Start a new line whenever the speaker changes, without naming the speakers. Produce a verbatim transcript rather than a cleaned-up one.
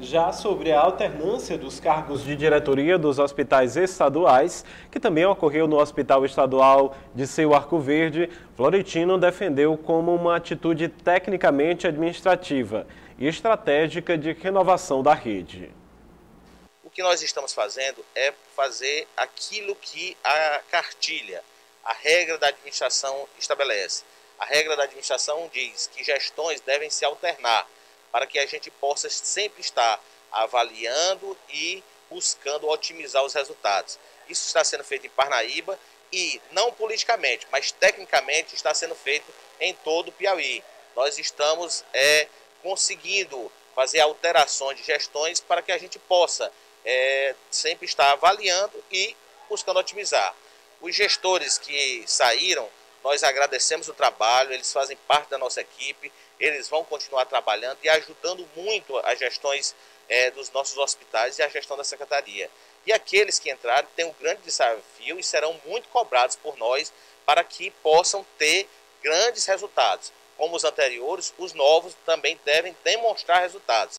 Já sobre a alternância dos cargos de diretoria dos hospitais estaduais, que também ocorreu no Hospital Estadual de Seu Arco Verde, Florentino defendeu como uma atitude tecnicamente administrativa e estratégica de renovação da rede.
O que nós estamos fazendo é fazer aquilo que a cartilha, a regra da administração estabelece. A regra da administração diz que gestões devem se alternar, para que a gente possa sempre estar avaliando e buscando otimizar os resultados. Isso está sendo feito em Parnaíba e não politicamente, mas tecnicamente está sendo feito em todo o Piauí. Nós estamos é, conseguindo fazer alterações de gestões para que a gente possa é, sempre estar avaliando e buscando otimizar. Os gestores que saíram, nós agradecemos o trabalho, eles fazem parte da nossa equipe, eles vão continuar trabalhando e ajudando muito as gestões é, dos nossos hospitais e a gestão da secretaria. E aqueles que entraram têm um grande desafio e serão muito cobrados por nós para que possam ter grandes resultados. Como os anteriores, os novos também devem demonstrar resultados.